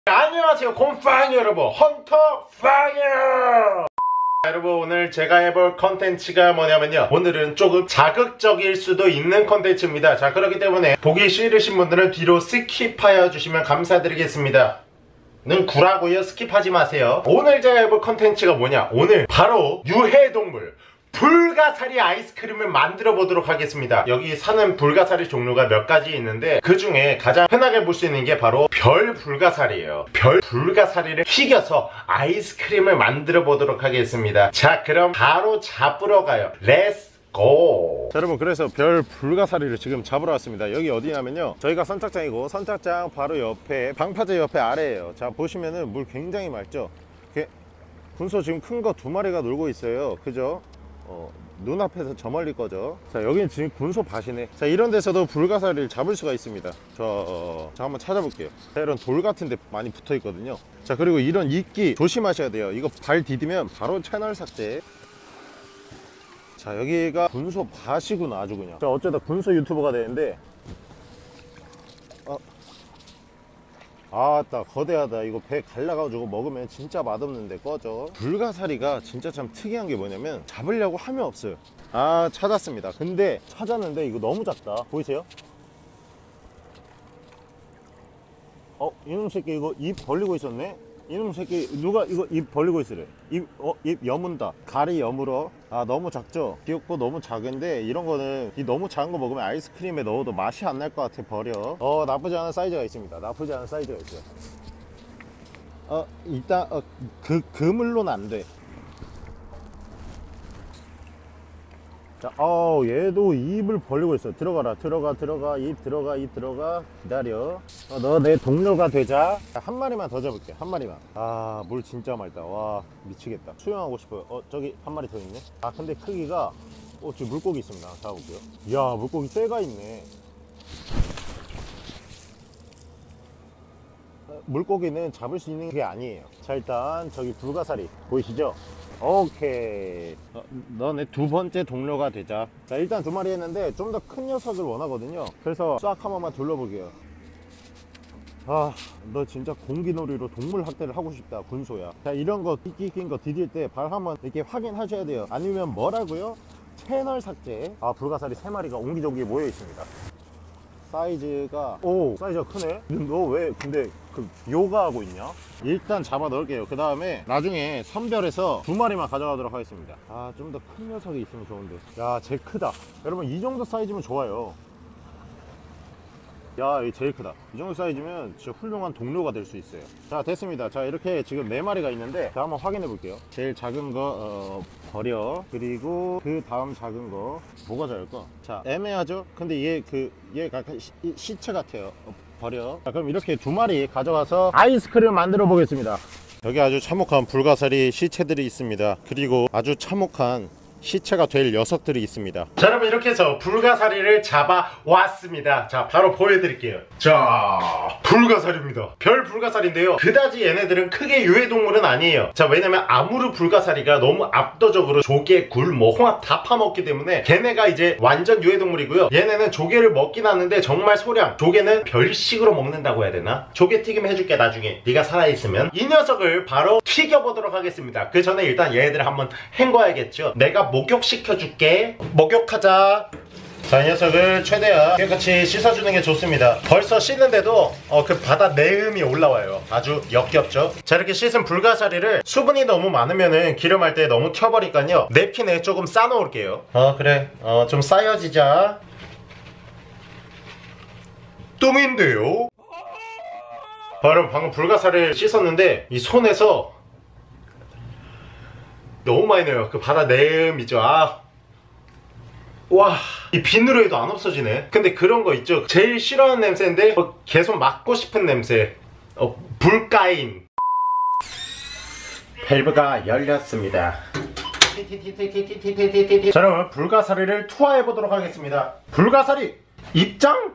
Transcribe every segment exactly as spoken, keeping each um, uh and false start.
안녕하세요 곰팡이 여러분, 헌터 빵이에요. 여러분, 오늘 제가 해볼 컨텐츠가 뭐냐면요, 오늘은 조금 자극적일 수도 있는 컨텐츠입니다. 자, 그렇기 때문에 보기 싫으신 분들은 뒤로 스킵하여 주시면 감사드리겠습니다. 는 구라고요. 스킵하지 마세요. 오늘 제가 해볼 컨텐츠가 뭐냐, 오늘 바로 유해동물 불가사리 아이스크림을 만들어 보도록 하겠습니다. 여기 사는 불가사리 종류가 몇 가지 있는데 그 중에 가장 흔하게 볼 수 있는 게 바로 별 불가사리예요. 별 불가사리를 튀겨서 아이스크림을 만들어 보도록 하겠습니다. 자, 그럼 바로 잡으러 가요. 렛츠 고! 자, 여러분, 그래서 별 불가사리를 지금 잡으러 왔습니다. 여기 어디냐면요, 저희가 선착장이고 선착장 바로 옆에 방파제 옆에 아래에요. 자, 보시면은 물 굉장히 맑죠. 군소 지금 큰 거 두 마리가 놀고 있어요. 그죠? 어, 눈앞에서 저 멀리 거죠. 자, 여기는 지금 군소 밭이네. 자, 이런 데서도 불가사리를 잡을 수가 있습니다. 저, 어, 자, 한번 찾아볼게요. 자, 이런 돌 같은 데 많이 붙어 있거든요. 자, 그리고 이런 이끼 조심하셔야 돼요. 이거 발 디디면 바로 채널 삭제. 자, 여기가 군소 밭이구나, 아주 그냥. 자, 어쩌다 군소 유튜버가 되는데, 어. 아따, 거대하다. 이거 배 갈라가지고 먹으면 진짜 맛없는데 꺼져. 불가사리가 진짜 참 특이한 게 뭐냐면 잡으려고 하면 없어요. 아, 찾았습니다. 근데 찾았는데 이거 너무 작다. 보이세요? 어, 이놈 새끼 이거 입 벌리고 있었네? 이놈 새끼 누가 이거 입 벌리고 있으래. 입, 어, 입 여문다. 가리 여물어. 아, 너무 작죠? 귀엽고 너무 작은데 이런 거는 이 너무 작은 거 먹으면 아이스크림에 넣어도 맛이 안 날 것 같아. 버려. 어, 나쁘지 않은 사이즈가 있습니다. 나쁘지 않은 사이즈가 있어요. 어, 일단 어, 그 그물로는 안 돼. 자, 어, 얘도 입을 벌리고 있어. 들어가라, 들어가, 들어가, 입 들어가, 입 들어가. 기다려. 어, 너 내 동료가 되자. 한 마리만 더 잡을게. 한 마리만. 아, 물 진짜 맑다. 와, 미치겠다. 수영하고 싶어요. 어, 저기 한 마리 더 있네. 아, 근데 크기가, 어, 지금 물고기 있습니다. 잡아볼게요. 이야, 물고기 쇠가 있네. 물고기는 잡을 수 있는 게 아니에요. 자, 일단 저기 불가사리 보이시죠? 오케이. 어, 너네 두 번째 동료가 되자. 자, 일단 두 마리 했는데 좀 더 큰 녀석을 원하거든요. 그래서 싹 한 번만 둘러보게요. 아, 너 진짜 공기놀이로 동물 학대를 하고 싶다, 군소야. 자, 이런 거 끼끼 낀 거 디딜 때 발 한번 이렇게 확인하셔야 돼요. 아니면 뭐라고요? 채널 삭제. 아, 불가사리 세 마리가 옹기종기 모여 있습니다. 사이즈가, 오, 사이즈가 크네. 너 왜 근데 그 요가하고 있냐? 일단 잡아 넣을게요. 그 다음에 나중에 선별해서 두 마리만 가져가도록 하겠습니다. 아, 좀 더 큰 녀석이 있으면 좋은데. 야, 쟤 크다. 여러분, 이 정도 사이즈면 좋아요. 야, 이 제일 크다. 이 정도 사이즈면 진짜 훌륭한 동료가 될 수 있어요. 자, 됐습니다. 자, 이렇게 지금 네 마리가 있는데, 자, 한번 확인해 볼게요. 제일 작은 거 어, 버려. 그리고 그 다음 작은 거 뭐가 작을까? 자, 애매하죠? 근데 얘 그 얘가 시, 시체 같아요. 어, 버려. 자, 그럼 이렇게 두 마리 가져가서 아이스크림 만들어 보겠습니다. 여기 아주 참혹한 불가사리 시체들이 있습니다. 그리고 아주 참혹한 시체가 될 녀석들이 있습니다. 자, 여러분, 이렇게 해서 불가사리를 잡아왔습니다. 자, 바로 보여드릴게요. 자, 불가사리입니다. 별 불가사리인데요, 그다지 얘네들은 크게 유해동물은 아니에요. 자, 왜냐면 아무르 불가사리가 너무 압도적으로 조개, 굴, 뭐 홍합 다 파먹기 때문에 걔네가 이제 완전 유해동물이고요. 얘네는 조개를 먹긴 하는데 정말 소량. 조개는 별식으로 먹는다고 해야 되나? 조개 튀김 해줄게, 나중에 네가 살아있으면. 이 녀석을 바로 튀겨보도록 하겠습니다. 그 전에 일단 얘네들을 한번 헹궈야겠죠. 내가 목욕시켜줄게. 목욕하자. 자, 이 녀석을 최대한 깨끗이 씻어주는 게 좋습니다. 벌써 씻는데도 어, 그 바다 내음이 올라와요. 아주 역겹죠. 자, 이렇게 씻은 불가사리를 수분이 너무 많으면은 기름할 때 너무 튀어버리니까요, 냅킨에 조금 싸놓을게요. 어, 그래. 어, 좀 쌓여지자. 똥인데요? 여러분, 방금 불가사리를 씻었는데 이 손에서 너무 많이 나요. 그 바다 내음이죠. 아, 와, 이 비누로 해도 안 없어지네. 근데 그런 거 있죠, 제일 싫어하는 냄새인데 어, 계속 맡고 싶은 냄새. 어, 불가임. 밸브가 열렸습니다. 자, 여러분, 불가사리를 투하해 보도록 하겠습니다. 불가사리 입장.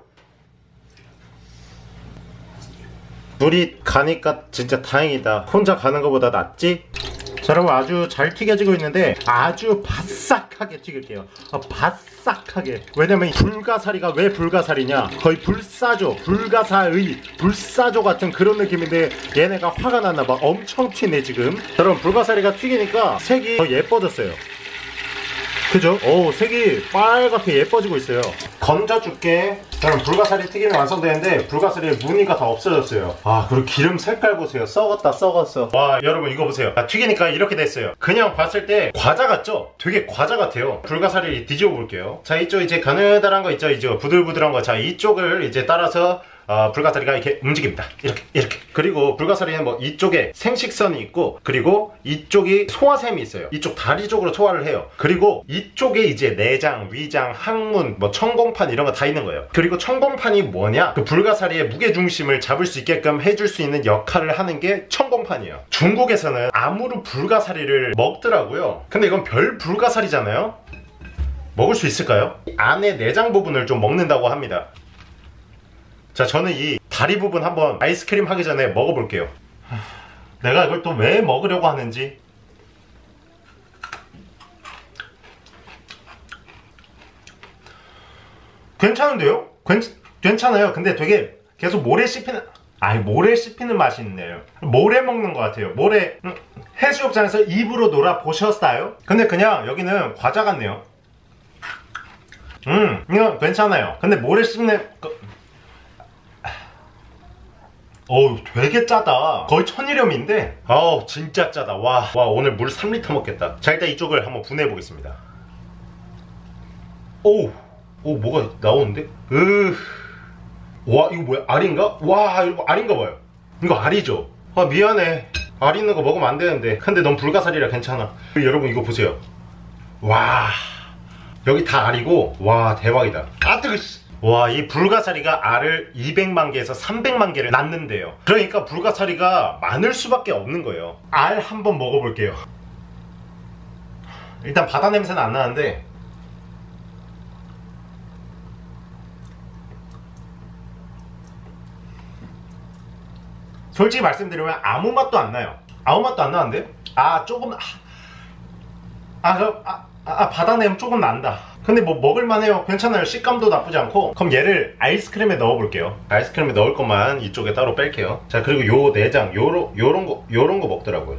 둘이 가니까 진짜 다행이다. 혼자 가는 것보다 낫지? 자 여러분 아주 잘 튀겨지고 있는데 아주 바싹하게 튀길게요. 아, 바싹하게. 왜냐면 불가사리가 왜 불가사리냐, 거의 불사조, 불가사의 불사조 같은 그런 느낌인데 얘네가 화가 났나봐. 엄청 튀네 지금. 자, 여러분 불가사리가 튀기니까 색이 더 예뻐졌어요. 그죠? 오, 색이 빨갛게 예뻐지고 있어요. 건져줄게. 여러분 불가사리 튀김이 완성되는데 불가사리의 무늬가 다 없어졌어요. 아, 그리고 기름 색깔 보세요. 썩었다 썩었어. 와, 여러분 이거 보세요. 아, 튀기니까 이렇게 됐어요. 그냥 봤을 때 과자 같죠? 되게 과자 같아요. 불가사리 뒤집어 볼게요. 자, 이쪽 이제 가느다란 거 있죠? 이제 부들부들한 거. 자, 이쪽을 이제 따라서 어, 불가사리가 이렇게 움직입니다. 이렇게 이렇게. 그리고 불가사리는 뭐 이쪽에 생식선이 있고, 그리고 이쪽이 소화샘이 있어요. 이쪽 다리 쪽으로 소화를 해요. 그리고 이쪽에 이제 내장, 위장, 항문, 뭐 천공판 이런 거 다 있는 거예요. 그리고 천공판이 뭐냐? 그 불가사리의 무게중심을 잡을 수 있게끔 해줄 수 있는 역할을 하는 게 천공판이에요. 중국에서는 암으로 불가사리를 먹더라고요. 근데 이건 별 불가사리잖아요. 먹을 수 있을까요? 안에 내장 부분을 좀 먹는다고 합니다. 자, 저는 이 다리 부분 한번 아이스크림 하기 전에 먹어볼게요. 내가 이걸 또 왜 먹으려고 하는지. 괜찮은데요? 괜, 괜찮아요. 근데 되게 계속 모래 씹히는, 아니 모래 씹히는 맛이 있네요. 모래 먹는 것 같아요. 모래. 음, 해수욕장에서 입으로 놀아보셨어요? 근데 그냥 여기는 과자 같네요. 음, 이거 괜찮아요. 근데 모래 씹는 그, 어우, 되게 짜다. 거의 천일염인데 어우, 진짜 짜다. 와, 와, 오늘 물 삼 리터 먹겠다. 자, 일단 이쪽을 한번 분해해 보겠습니다. 오우, 오, 뭐가 나오는데? 으, 와, 이거 뭐야? 알인가? 와, 이거 알인가 봐요. 이거 알이죠? 아, 미안해. 알 있는 거 먹으면 안 되는데. 근데 넌 불가사리라 괜찮아. 여러분 이거 보세요. 와, 여기 다 알이고. 와, 대박이다. 아, 뜨거. 와, 이 불가사리가 알을 이백만 개에서 삼백만 개를 낳는데요. 그러니까 불가사리가 많을 수밖에 없는 거예요. 알 한번 먹어볼게요. 일단 바다 냄새는 안 나는데, 솔직히 말씀드리면 아무 맛도 안 나요. 아무 맛도 안 나는데? 아, 조금, 아, 아, 저, 아, 아, 바다 냄 조금 난다. 근데 뭐 먹을만해요. 괜찮아요. 식감도 나쁘지 않고. 그럼 얘를 아이스크림에 넣어볼게요. 아이스크림에 넣을 것만 이쪽에 따로 뺄게요. 자, 그리고 요 내장, 요런, 요런 거, 요런 거 먹더라고요.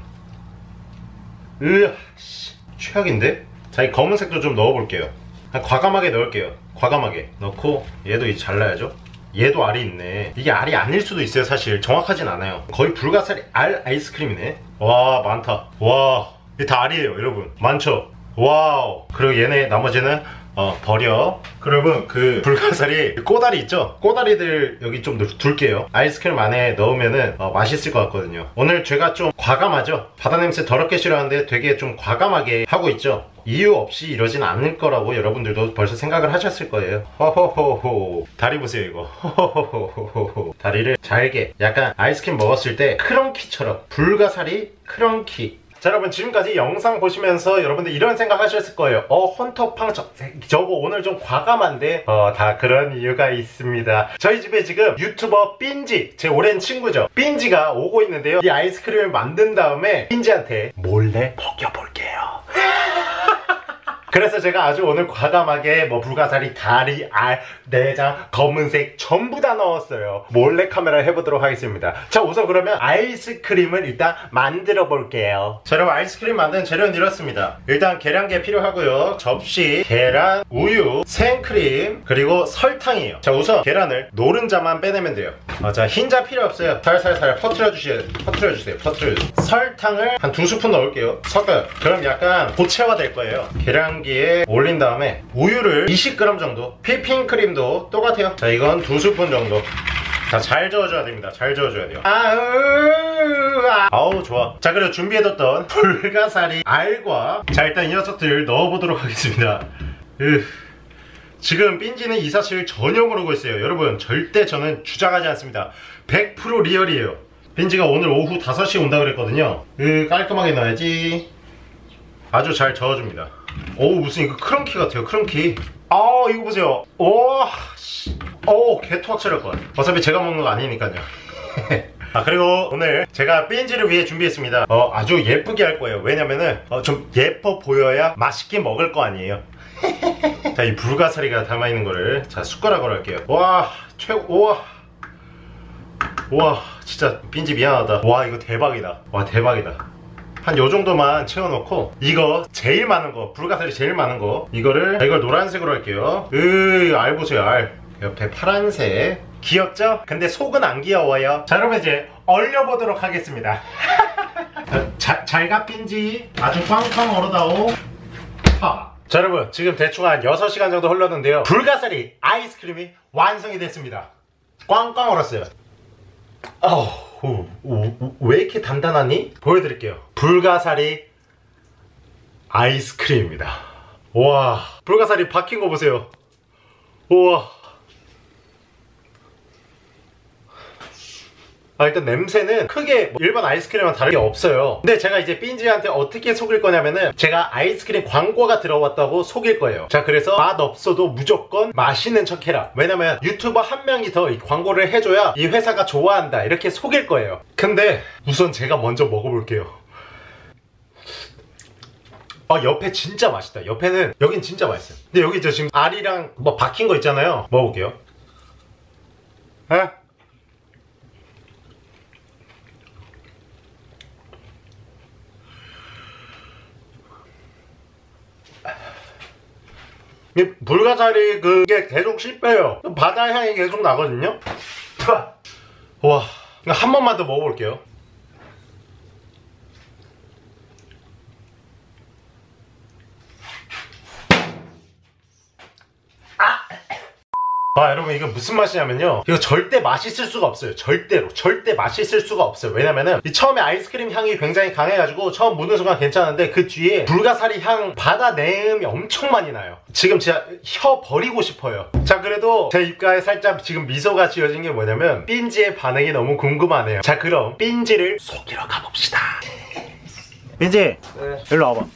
으아, 씨, 최악인데? 자, 이 검은색도 좀 넣어볼게요. 과감하게 넣을게요. 과감하게 넣고, 얘도 이제 잘라야죠. 얘도 알이 있네. 이게 알이 아닐 수도 있어요. 사실 정확하진 않아요. 거의 불가사리 알 아이스크림이네. 와, 많다. 와, 이게 다 알이에요, 여러분. 많죠? 와우. 그리고 얘네 나머지는 어, 버려. 그러면 그 불가사리 꼬다리 있죠? 꼬다리들 여기 좀 둘게요. 아이스크림 안에 넣으면은 어, 맛있을 것 같거든요. 오늘 제가 좀 과감하죠? 바다 냄새 더럽게 싫어하는데 되게 좀 과감하게 하고 있죠? 이유 없이 이러진 않을 거라고 여러분들도 벌써 생각을 하셨을 거예요. 호호호호. 다리 보세요, 이거. 호호호호호. 다리를 잘게, 약간 아이스크림 먹었을 때 크런키처럼. 불가사리 크런키. 자, 여러분 지금까지 영상 보시면서 여러분들 이런 생각 하셨을 거예요. 어, 헌터팡 저, 저거 오늘 좀 과감한데? 어, 다 그런 이유가 있습니다. 저희 집에 지금 유튜버 삔지, 제 오랜 친구죠, 삔지가 오고 있는데요. 이 아이스크림을 만든 다음에 삔지한테 몰래 먹여볼게요. 그래서 제가 아주 오늘 과감하게 뭐 불가사리, 다리, 알, 내장, 검은색 전부 다 넣었어요. 몰래 카메라 해보도록 하겠습니다. 자, 우선 그러면 아이스크림을 일단 만들어 볼게요. 자, 여러분 아이스크림 만드는 재료는 이렇습니다. 일단 계량기 필요하고요. 접시, 계란, 우유, 생크림, 그리고 설탕이에요. 자, 우선 계란을 노른자만 빼내면 돼요. 어, 자, 흰자 필요 없어요. 살살살 퍼트려 주세요. 퍼트려 주세요. 퍼트려 주세요. 설탕을 한 두 스푼 넣을게요. 섞어요. 그럼 약간 고체화 될 거예요. 계량기에 올린 다음에 우유를 이십 그램 정도, 휘핑크림도 똑같아요. 자, 이건 두 스푼 정도. 자, 잘 저어줘야 됩니다. 잘 저어줘야 돼요. 아우, 아. 아우, 좋아. 자, 그리고 준비해뒀던 불가사리 알과, 자, 일단 이 녀석들 넣어보도록 하겠습니다. 으. 지금 삔지는 이 사실을 전혀 모르고 있어요. 여러분, 절대 저는 주장하지 않습니다. 백 퍼센트 리얼이에요. 삔지가 오늘 오후 다섯 시에 온다 그랬거든요. 으, 깔끔하게 넣어야지. 아주 잘 저어줍니다. 오, 무슨 이거 크런키 같아요. 크런키. 아, 이거 보세요. 오, 씨. 오, 개토악질할 거야. 어차피 제가 먹는 거 아니니까요. 아 그리고 오늘 제가 삔지를 위해 준비했습니다. 어 아주 예쁘게 할 거예요. 왜냐면은 어, 좀 예뻐 보여야 맛있게 먹을 거 아니에요. 자, 이 불가사리가 담아있는 거를 자 숟가락으로 할게요. 와 최고. 우와 우와 진짜 삔지 미안하다. 와 이거 대박이다. 와 대박이다. 한 요정도만 채워놓고 이거 제일 많은 거 불가사리 제일 많은 거 이거를 이걸 노란색으로 할게요. 으 알 보세요. 알 옆에 파란색 귀엽죠? 근데 속은 안 귀여워요. 자 여러분 이제 얼려보도록 하겠습니다. 자, 잘가 삔지 아주 꽝꽝 얼어다오. 파. 자 여러분 지금 대충 한 여섯 시간 정도 흘렀는데요. 불가사리 아이스크림이 완성이 됐습니다. 꽝꽝 얼었어요. 어우, 왜 이렇게 단단하니? 보여드릴게요. 불가사리 아이스크림입니다. 와 불가사리 박힌 거 보세요. 우와. 아 일단 냄새는 크게 일반 아이스크림과 다르게 없어요. 근데 제가 이제 삔지한테 어떻게 속일 거냐면은 제가 아이스크림 광고가 들어왔다고 속일 거예요. 자 그래서 맛 없어도 무조건 맛있는 척 해라. 왜냐면 유튜버 한 명이 더 이 광고를 해줘야 이 회사가 좋아한다 이렇게 속일 거예요. 근데 우선 제가 먼저 먹어볼게요. 아 옆에 진짜 맛있다. 옆에는 여긴 진짜 맛있어요. 근데 여기 저 지금 알이랑 뭐 박힌 거 있잖아요. 먹어볼게요. 에? 이 불가사리 그게 계속 씹혀요. 바다 향이 계속 나거든요. 와, 한 번만 더 먹어볼게요. 아 여러분 이거 무슨 맛이냐면요 이거 절대 맛있을 수가 없어요. 절대로 절대 맛있을 수가 없어요. 왜냐면은 이 처음에 아이스크림 향이 굉장히 강해가지고 처음 묻는 순간 괜찮은데 그 뒤에 불가사리 향 바다 내음이 엄청 많이 나요. 지금 진짜 혀 버리고 싶어요. 자 그래도 제 입가에 살짝 지금 미소가 지어진 게 뭐냐면 삔지의 반응이 너무 궁금하네요. 자 그럼 삔지를 속이러 가봅시다. 삔지 네. 일로 와봐.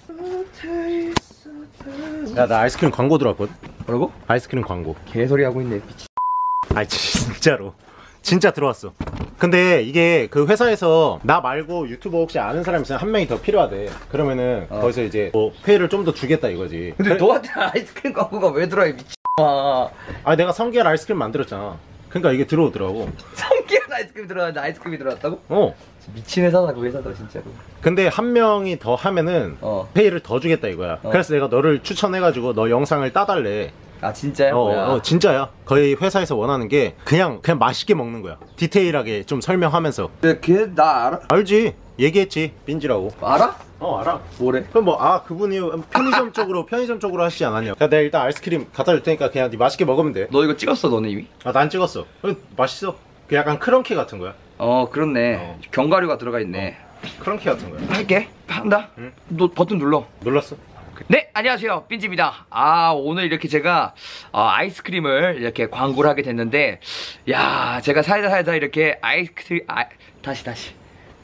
야 나 아이스크림 광고 들어왔거든? 뭐라고? 아이스크림 광고. 개소리 하고 있네. 아 진짜로 진짜 들어왔어. 근데 이게 그 회사에서 나 말고 유튜버 혹시 아는 사람 있으면 한 명이 더 필요하대. 그러면은 어. 거기서 이제 뭐 회를 좀 더 주겠다 이거지. 근데 그래? 너한테 아이스크림 광고가 왜 들어와 이 미친놈아. 아 내가 성게알 아이스크림 만들었잖아. 그러니까 이게 들어오더라고. 성게알 아이스크림 들어왔는데 아이스크림이 들어왔다고? 어. 미친 회사다 그 회사다 진짜로. 근데 한 명이 더 하면은 어. 페이를 더 주겠다 이거야. 어. 그래서 내가 너를 추천해가지고 너 영상을 따달래. 아 진짜야? 어, 뭐야? 어 진짜야. 거의 회사에서 원하는 게 그냥 그냥 맛있게 먹는 거야. 디테일하게 좀 설명하면서. 근데 걔 나 알아? 알지. 얘기했지. 삔지라고. 알아? 어 알아. 뭐래? 그럼 뭐 아 그분이 편의점 쪽으로 편의점 쪽으로 하시지 않았냐. 야, 내가 일단 아이스크림 갖다 줄 테니까 그냥 네 맛있게 먹으면 돼. 너 이거 찍었어 너네 이미? 아 난 찍었어. 어, 맛있어. 그 약간 크런키 같은 거야. 어 그렇네. 어. 견과류가 들어가 있네. 어. 크런키 같은 거야. 할게. 한다. 응? 너 버튼 눌러. 눌렀어. 네 안녕하세요 삔지입니다. 아 오늘 이렇게 제가 어, 아이스크림을 이렇게 광고를 하게 됐는데 야 제가 살다 살다 이렇게 아이스크림 아, 다시 다시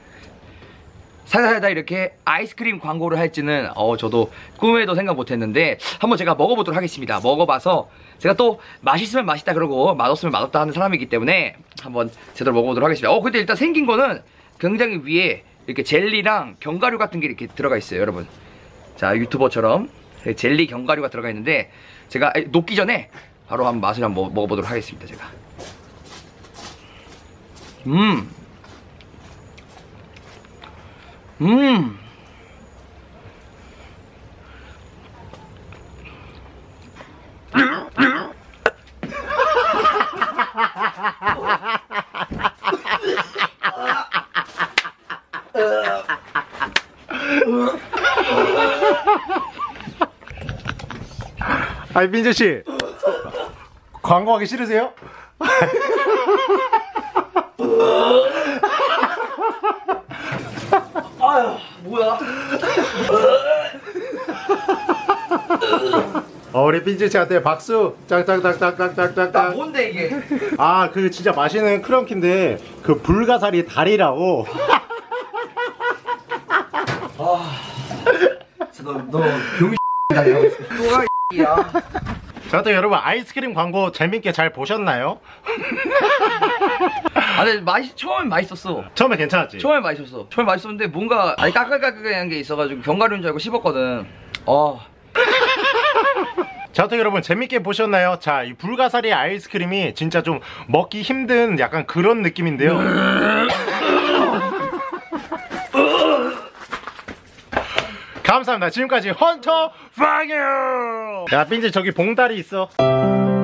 살다 살다 이렇게 아이스크림 광고를 할지는 어 저도 꿈에도 생각 못했는데 한번 제가 먹어보도록 하겠습니다. 먹어봐서 제가 또 맛있으면 맛있다 그러고 맛없으면 맛없다 하는 사람이기 때문에 한번 제대로 먹어보도록 하겠습니다. 어 근데 일단 생긴 거는 굉장히 위에 이렇게 젤리랑 견과류 같은 게 이렇게 들어가 있어요 여러분. 자 유튜버처럼 젤리 견과류가 들어가 있는데 제가 녹기 전에 바로 한번 맛을 한번 먹어보도록 하겠습니다. 제가 음 음. 아니 삔지씨 광고하기 싫으세요? 아유 뭐야? 어, 우리 삔지씨한테 박수 짝짝짝짝짝짝짝. 나 뭔데 이게? 아 그 진짜 맛있는 크런키인데 그 불가사리 다리라고. 아 너너 병신이다 너가 이야. 자, 또 여러분 아이스크림 광고 재밌게 잘 보셨나요? 아 근데 맛이 처음엔 맛있었어. 처음에 괜찮았지? 처음엔 맛있었어. 처음에 맛있었는데 뭔가 아니 까끌까끌한 게 있어가지고 견과류인 줄 알고 씹었거든. 어. 자, 또 여러분 재밌게 보셨나요? 자, 이 불가사리 아이스크림이 진짜 좀 먹기 힘든 약간 그런 느낌인데요. 감사합니다. 지금까지 헌터 파이어. 야, 빈지 저기 봉다리 있어.